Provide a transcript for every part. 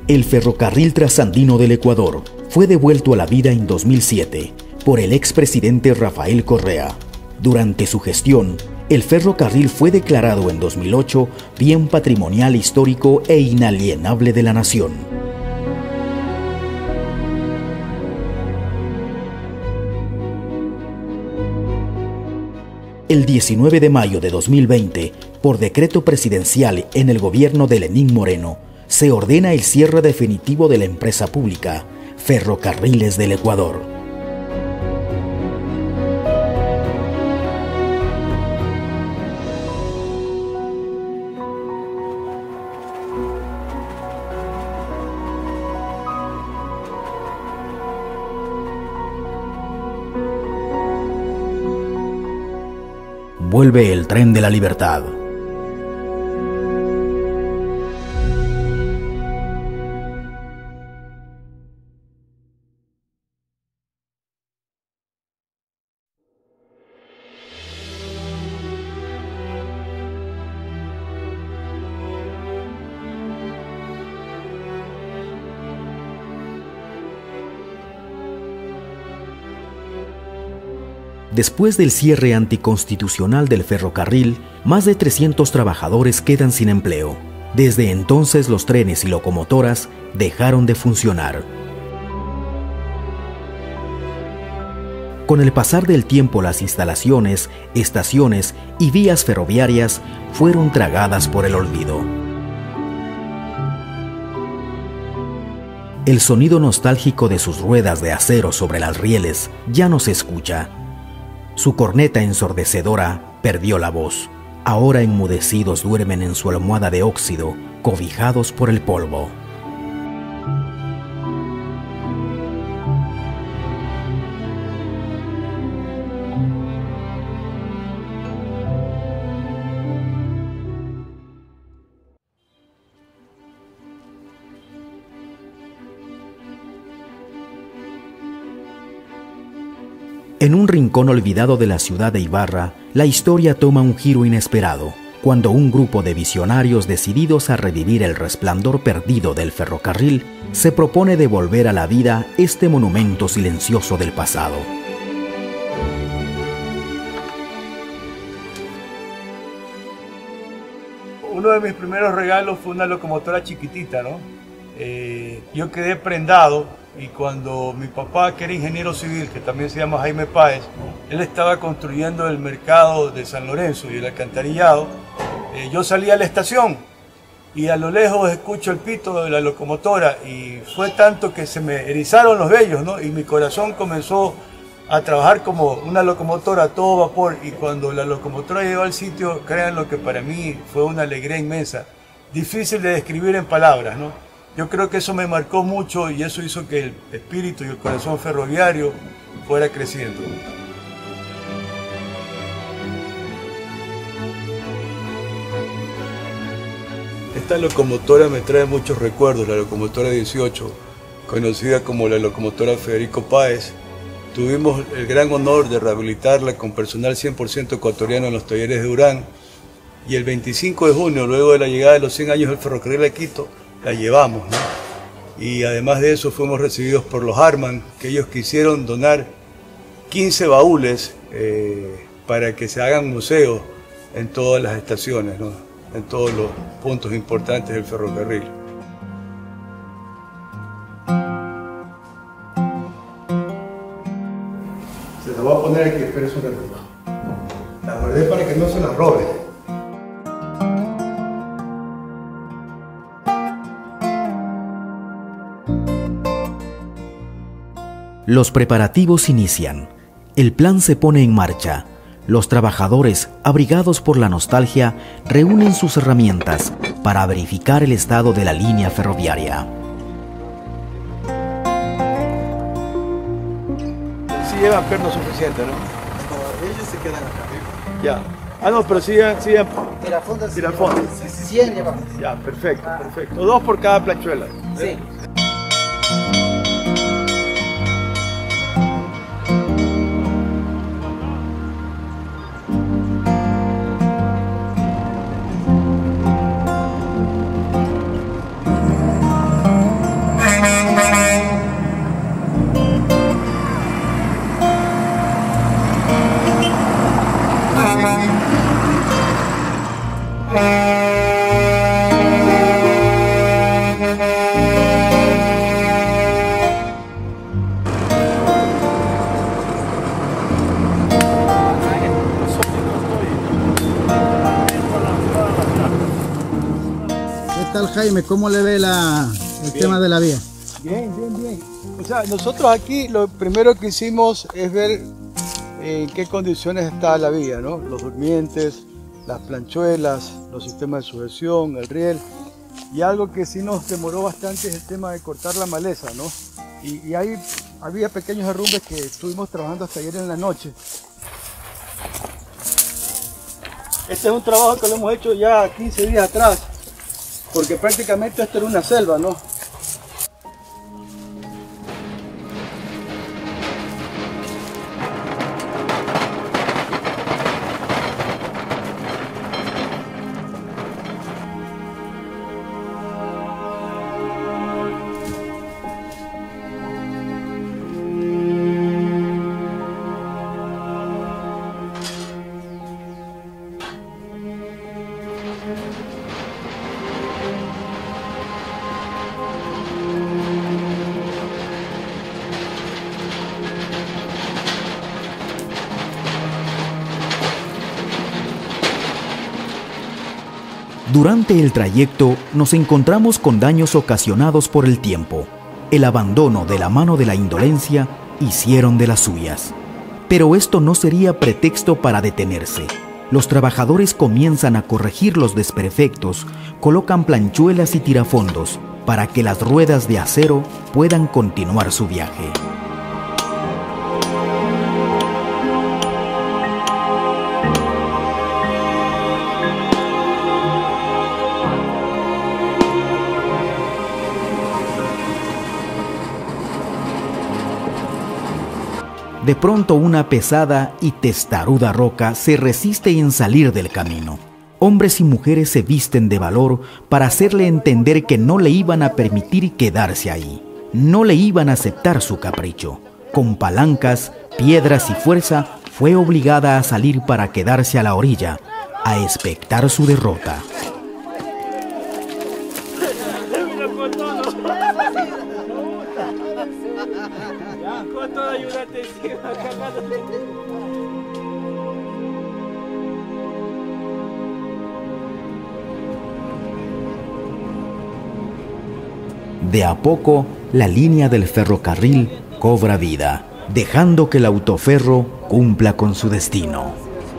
El ferrocarril trasandino del Ecuador fue devuelto a la vida en 2007 por el expresidente Rafael Correa. Durante su gestión, el ferrocarril fue declarado en 2008 bien patrimonial histórico e inalienable de la nación. El 19 de mayo de 2020, por decreto presidencial en el gobierno de Lenín Moreno, se ordena el cierre definitivo de la empresa pública Ferrocarriles del Ecuador. Vuelve el tren de la libertad. Después del cierre anticonstitucional del ferrocarril, más de 300 trabajadores quedan sin empleo. Desde entonces los trenes y locomotoras dejaron de funcionar. Con el pasar del tiempo, las instalaciones, estaciones y vías ferroviarias fueron tragadas por el olvido. El sonido nostálgico de sus ruedas de acero sobre las rieles ya no se escucha. Su corneta ensordecedora perdió la voz. Ahora enmudecidos duermen en su almohada de óxido, cobijados por el polvo. En un rincón olvidado de la ciudad de Ibarra, la historia toma un giro inesperado, cuando un grupo de visionarios decididos a revivir el resplandor perdido del ferrocarril se propone devolver a la vida este monumento silencioso del pasado. Uno de mis primeros regalos fue una locomotora chiquitita, ¿no? Yo quedé prendado. Y cuando mi papá, que era ingeniero civil, que también se llama Jaime Páez, él estaba construyendo el mercado de San Lorenzo y el alcantarillado, yo salí a la estación y a lo lejos escucho el pito de la locomotora y fue tanto que se me erizaron los vellos, ¿no? Y mi corazón comenzó a trabajar como una locomotora a todo vapor, y cuando la locomotora llegó al sitio, créanlo que para mí fue una alegría inmensa, difícil de describir en palabras, ¿no? Yo creo que eso me marcó mucho y eso hizo que el espíritu y el corazón ferroviario fuera creciendo. Esta locomotora me trae muchos recuerdos, la locomotora 18, conocida como la locomotora Federico Páez. Tuvimos el gran honor de rehabilitarla con personal 100% ecuatoriano en los talleres de Durán, y el 25 de junio, luego de la llegada de los 100 años del ferrocarril a Quito, la llevamos, ¿no? Y además de eso fuimos recibidos por los Harman, que ellos quisieron donar 15 baúles para que se hagan museos en todas las estaciones, ¿no? En todos los puntos importantes del ferrocarril. Se la voy a poner aquí, espera un ratito. La guardé para que no se la roben. Los preparativos inician. El plan se pone en marcha. Los trabajadores, abrigados por la nostalgia, reúnen sus herramientas para verificar el estado de la línea ferroviaria. Sí llevan perno suficiente, ¿no? No, ellos se quedan acá. Ya. Ah, no, pero sigan. Tirafondas. 100 llevamos. Ya, perfecto, perfecto. 2 por cada plachuela. Sí. tal, Jaime? ¿Cómo le ve el tema de la vía? Bien. O sea, nosotros aquí lo primero que hicimos es ver en qué condiciones está la vía, ¿no? Los durmientes, las planchuelas, los sistemas de sujeción, el riel. Y algo que sí nos demoró bastante es el tema de cortar la maleza, ¿no? Y ahí había pequeños derrumbes que estuvimos trabajando hasta ayer en la noche. Este es un trabajo que lo hemos hecho ya 15 días atrás, porque prácticamente esto era una selva, ¿no? Durante el trayecto nos encontramos con daños ocasionados por el tiempo. El abandono de la mano de la indolencia hicieron de las suyas. Pero esto no sería pretexto para detenerse. Los trabajadores comienzan a corregir los desperfectos, colocan planchuelas y tirafondos para que las ruedas de acero puedan continuar su viaje. De pronto una pesada y testaruda roca se resiste en salir del camino. Hombres y mujeres se visten de valor para hacerle entender que no le iban a permitir quedarse ahí. No le iban a aceptar su capricho. Con palancas, piedras y fuerza, fue obligada a salir para quedarse a la orilla, a expectar su derrota. De a poco, la línea del ferrocarril cobra vida, dejando que el autoferro cumpla con su destino.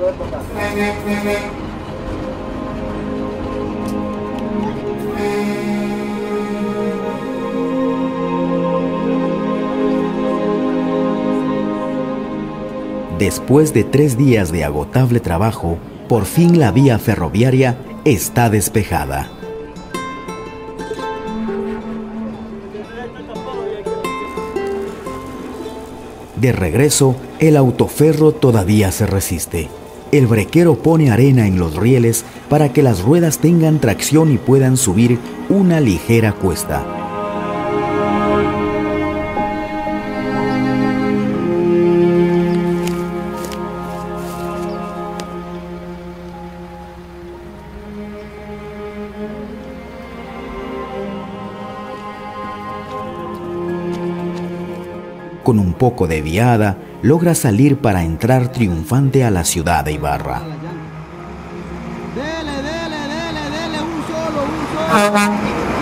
Después de 3 días de agotable trabajo, por fin la vía ferroviaria está despejada. De regreso, el autoferro todavía se resiste. El brequero pone arena en los rieles para que las ruedas tengan tracción y puedan subir una ligera cuesta. Con un poco de viada, logra salir para entrar triunfante a la ciudad de Ibarra. Dele, un solo.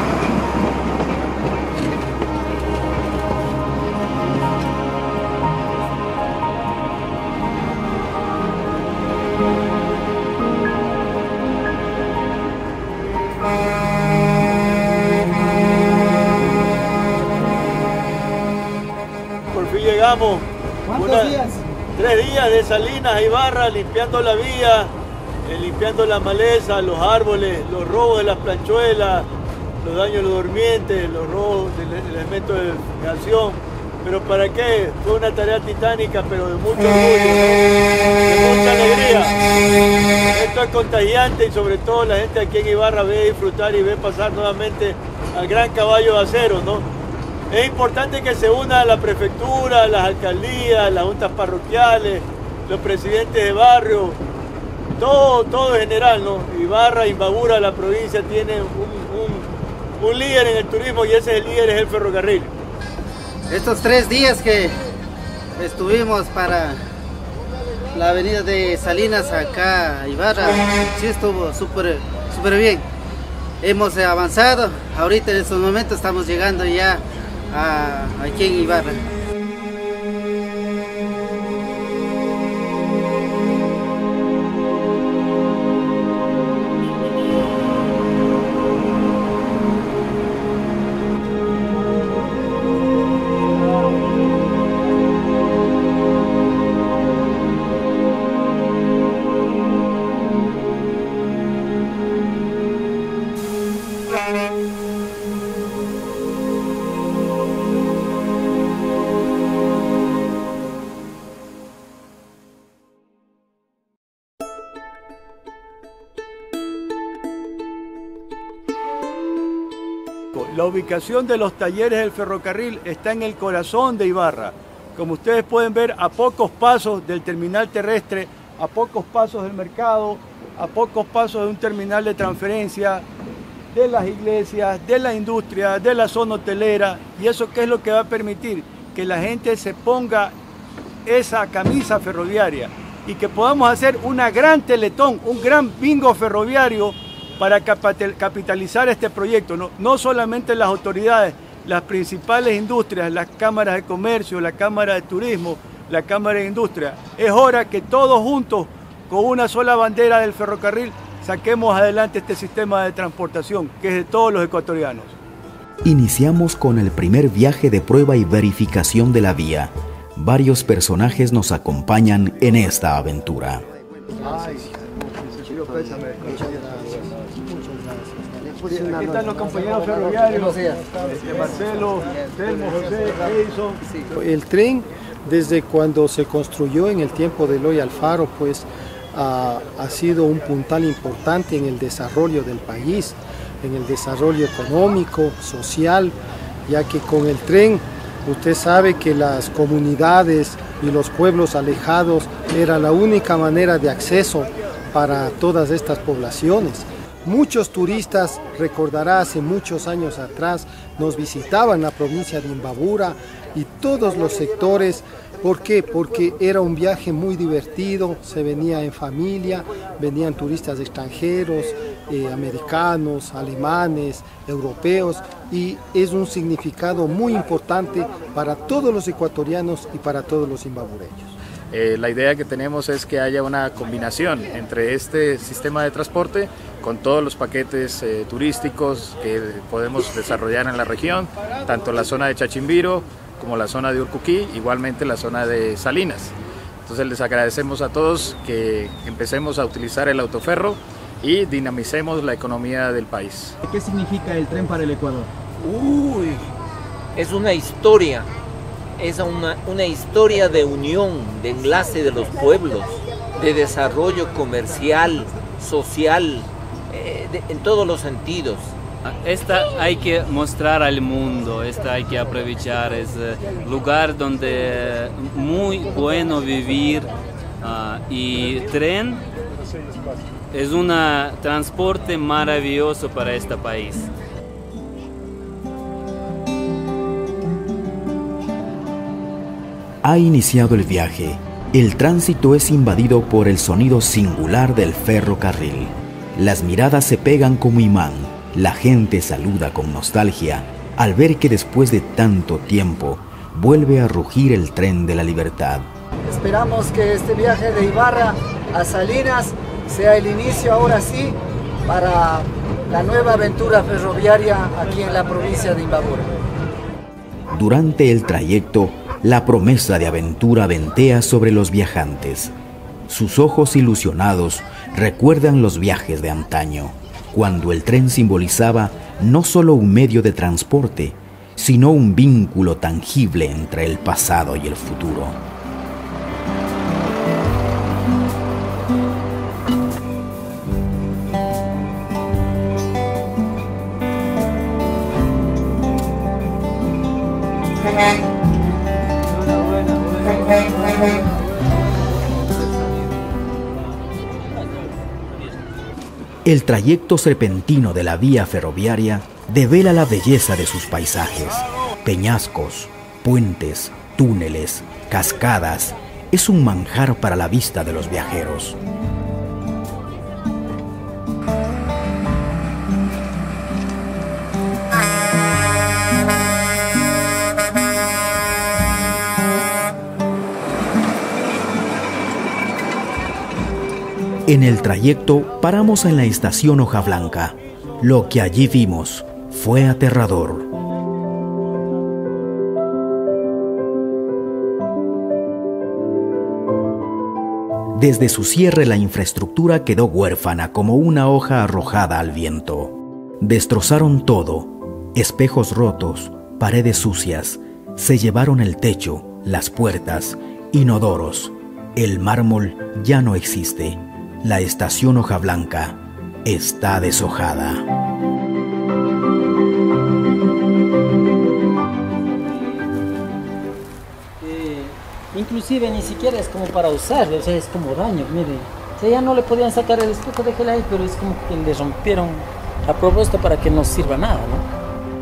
Llegamos. ¿Cuántos días? 3 días de Salinas a Ibarra, limpiando la vía, limpiando la maleza, los árboles, los robos de las planchuelas, los daños de los durmientes, los robos del elemento de fijación. Pero ¿para qué? Fue una tarea titánica, pero de mucho orgullo, de mucha alegría. Esto es contagiante y sobre todo la gente aquí en Ibarra ve disfrutar y ve pasar nuevamente al gran caballo de acero, ¿no? Es importante que se una la prefectura, las alcaldías, las juntas parroquiales, los presidentes de barrio, todo en general, ¿no? Ibarra, Imbabura, la provincia tiene un líder en el turismo y ese líder es el ferrocarril. Estos 3 días que estuvimos para la avenida de Salinas acá a Ibarra, sí estuvo súper bien. hemos avanzado. Ahorita en estos momentos estamos llegando ya aquí en Ibarra. La ubicación de los talleres del ferrocarril está en el corazón de Ibarra. Como ustedes pueden ver, a pocos pasos del terminal terrestre, a pocos pasos del mercado, a pocos pasos de un terminal de transferencia, de las iglesias, de la industria, de la zona hotelera. ¿Y eso qué es lo que va a permitir? Que la gente se ponga esa camisa ferroviaria y que podamos hacer una gran teletón, un gran bingo ferroviario para capitalizar este proyecto. No solamente las autoridades, las principales industrias, las cámaras de comercio, la Cámara de Turismo, la Cámara de Industria. Es hora que todos juntos, con una sola bandera del ferrocarril, saquemos adelante este sistema de transportación, que es de todos los ecuatorianos. Iniciamos con el primer viaje de prueba y verificación de la vía. Varios personajes nos acompañan en esta aventura. Aquí están los compañeros ferroviarios, Marcelo, Telmo, José, Edison. El tren, desde cuando se construyó en el tiempo de Eloy Alfaro, pues ha sido un puntal importante en el desarrollo del país, en el desarrollo económico, social, ya que con el tren usted sabe que las comunidades y los pueblos alejados era la única manera de acceso para todas estas poblaciones. Muchos turistas, recordará, hace muchos años atrás nos visitaban la provincia de Imbabura y todos los sectores. ¿Por qué? Porque era un viaje muy divertido, se venía en familia, venían turistas extranjeros, americanos, alemanes, europeos, y es un significado muy importante para todos los ecuatorianos y para todos los imbabureños. La idea que tenemos es que haya una combinación entre este sistema de transporte con todos los paquetes turísticos que podemos desarrollar en la región, tanto la zona de Chachimbiro como la zona de Urcuquí, igualmente la zona de Salinas. Entonces les agradecemos a todos que empecemos a utilizar el autoferro y dinamicemos la economía del país. ¿Qué significa el tren para el Ecuador? Es una historia. Es una historia de unión, de enlace de los pueblos, de desarrollo comercial, social, en todos los sentidos. Esta hay que mostrar al mundo, esta hay que aprovechar, es lugar donde muy bueno vivir y tren es un transporte maravilloso para este país. Ha iniciado el viaje. El tránsito es invadido por el sonido singular del ferrocarril. Las miradas se pegan como imán. La gente saluda con nostalgia al ver que después de tanto tiempo vuelve a rugir el tren de la libertad. Esperamos que este viaje de Ibarra a Salinas sea el inicio ahora sí para la nueva aventura ferroviaria aquí en la provincia de Imbabura. Durante el trayecto, la promesa de aventura ventea sobre los viajantes. Sus ojos ilusionados recuerdan los viajes de antaño, cuando el tren simbolizaba no solo un medio de transporte, sino un vínculo tangible entre el pasado y el futuro. El trayecto serpentino de la vía ferroviaria devela la belleza de sus paisajes. Peñascos, puentes, túneles, cascadas, es un manjar para la vista de los viajeros. En el trayecto paramos en la estación Hoja Blanca. Lo que allí vimos fue aterrador. Desde su cierre la infraestructura quedó huérfana como una hoja arrojada al viento. Destrozaron todo, espejos rotos, paredes sucias, se llevaron el techo, las puertas, inodoros. El mármol ya no existe. La estación Hoja Blanca está deshojada. Inclusive ni siquiera es como para usar, o sea, es como daño, miren. O sea, ya no le podían sacar el espejo de gel ahí, pero es como que le rompieron a propósito para que no sirva nada, ¿no?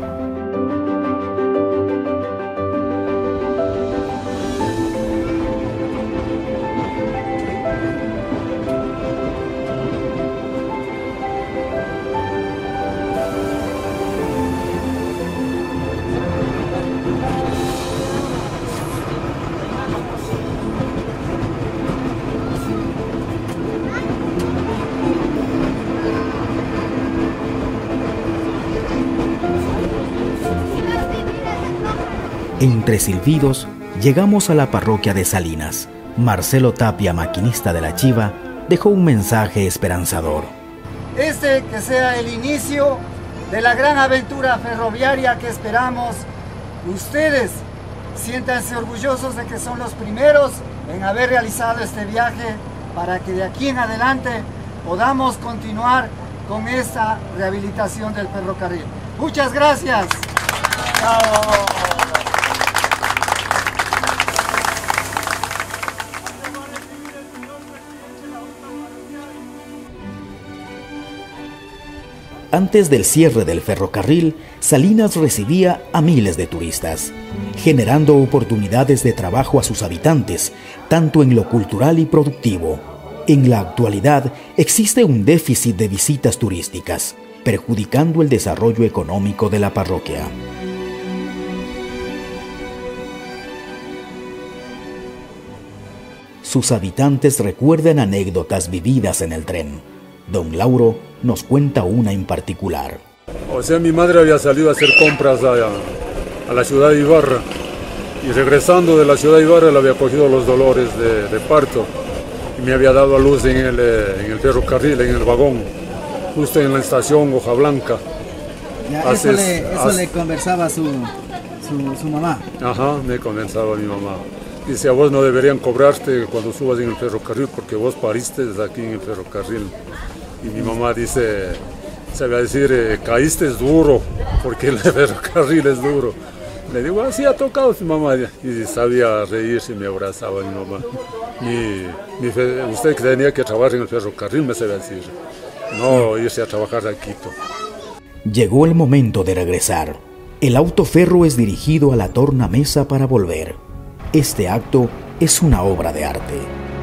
Entre silbidos, llegamos a la parroquia de Salinas. Marcelo Tapia, maquinista de la chiva, dejó un mensaje esperanzador. Que sea el inicio de la gran aventura ferroviaria que esperamos. Ustedes siéntanse orgullosos de que son los primeros en haber realizado este viaje para que de aquí en adelante podamos continuar con esta rehabilitación del ferrocarril. Muchas gracias. ¡Bravo! Antes del cierre del ferrocarril, Salinas recibía a miles de turistas, generando oportunidades de trabajo a sus habitantes, tanto en lo cultural y productivo. En la actualidad, existe un déficit de visitas turísticas, perjudicando el desarrollo económico de la parroquia. Sus habitantes recuerdan anécdotas vividas en el tren. Don Lauro nos cuenta una en particular. O sea, mi madre había salido a hacer compras a la ciudad de Ibarra y regresando de la ciudad de Ibarra le había cogido los dolores de parto y me había dado a luz en el ferrocarril, en el vagón, justo en la estación Hoja Blanca. Ya, eso le conversaba su mamá. Ajá, me conversaba mi mamá. Dice, a vos no deberían cobrarte cuando subas en el ferrocarril porque vos pariste aquí en el ferrocarril. Y mi mamá dice, se va a decir, caíste duro, porque el ferrocarril es duro. Le digo, así ha tocado mi mamá. Y sabía reírse y me abrazaba mi mamá. Usted que tenía que trabajar en el ferrocarril, me sabía decir, no irse a trabajar a Quito. Llegó el momento de regresar. El autoferro es dirigido a la tornamesa para volver. Este acto es una obra de arte.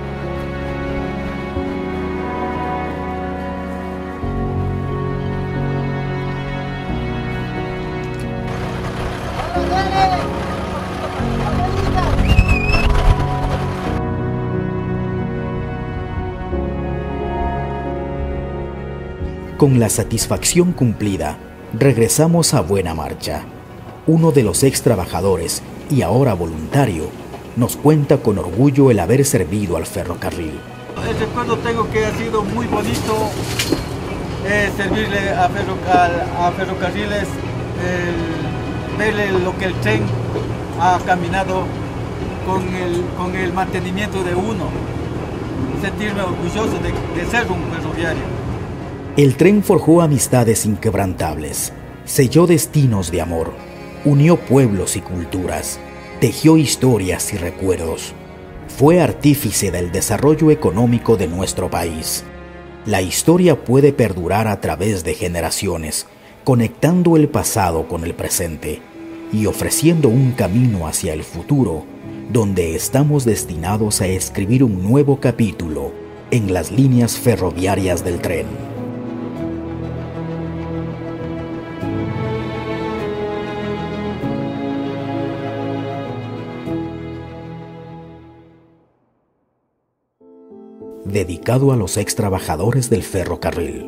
Con la satisfacción cumplida, regresamos a buena marcha. Uno de los ex trabajadores y ahora voluntario nos cuenta con orgullo el haber servido al ferrocarril. El recuerdo tengo que ha sido muy bonito servirle a ferrocarriles, verle lo que el tren ha caminado con el mantenimiento de uno, sentirme orgulloso de ser un ferroviario. El tren forjó amistades inquebrantables, selló destinos de amor, unió pueblos y culturas, tejió historias y recuerdos. Fue artífice del desarrollo económico de nuestro país. La historia puede perdurar a través de generaciones, conectando el pasado con el presente y ofreciendo un camino hacia el futuro, donde estamos destinados a escribir un nuevo capítulo en las líneas ferroviarias del tren. dedicado a los ex trabajadores del ferrocarril.